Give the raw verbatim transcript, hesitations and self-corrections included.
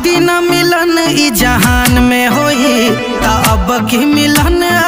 की न मिलन ई जहान में होई ता अब की मिलन